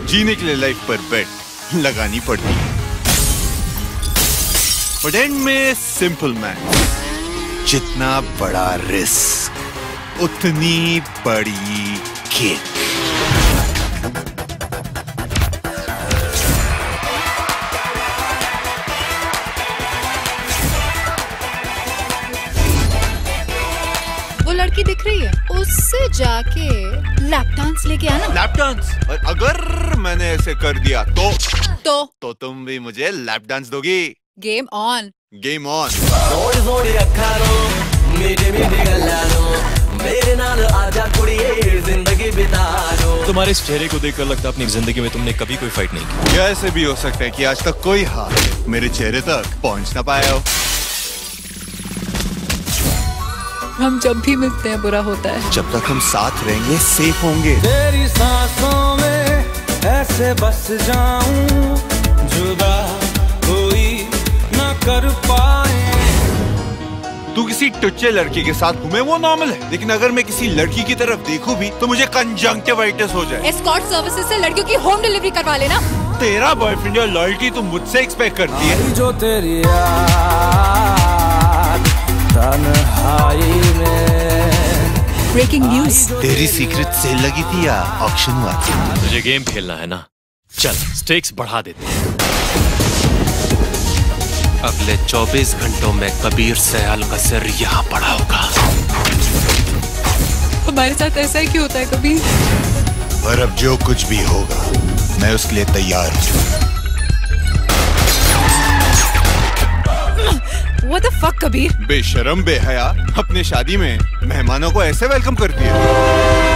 जीने के लिए लाइफ पर बेट लगानी पड़ती है। बट एंड में सिंपल मैन, जितना बड़ा रिस्क उतनी बड़ी किक। वो लड़की दिख रही है, उससे जाके लैप डांस लेके आना। Lap dance? और अगर मैंने ऐसे कर दिया तो तुम भी मुझे लैप डांस दोगी? Game on. Game on. तुम्हारे इस चेहरे को देखकर लगता है अपनी जिंदगी में तुमने कभी कोई फाइट नहीं की। क्या ऐसे भी हो सकता है कि आज तक कोई हाथ मेरे चेहरे तक पहुंच ना पाया हो? हम जब भी मिलते हैं बुरा होता है। जब तक हम साथ रहेंगे सेफ होंगे। तेरी सांसों में ऐसे बस जाऊं, जुदा कोई ना कर पाए। तू किसी टुच्चे लड़की के साथ घूमे वो नॉर्मल है, लेकिन अगर मैं किसी लड़की की तरफ देखूं भी तो मुझे कंजंक्टिवाइटिस हो जाए। एस्कॉर्ट सर्विसेज से लड़कियों की होम डिलीवरी करवा लेना। तेरा बॉयफ्रेंड और लॉयल्टी तू मुझसे एक्सपेक्ट करती है? जो तेरी तन्हाई में। Breaking news. तेरी सीक्रेट सेल लगी थी या ऑक्शन हुआ था? तुझे गेम खेलना है ना, चल स्टेक्स बढ़ा देते हैं। अगले 24 घंटों में कबीर सयाल का सिर यहाँ पड़ा होगा। हमारे साथ ऐसा ही क्यों होता है कबीर? पर अब जो कुछ भी होगा मैं उसके लिए तैयार हूँ। What the fuck Kabir? बेशरम बेहया अपने शादी में मेहमानों को ऐसे वेलकम करती है।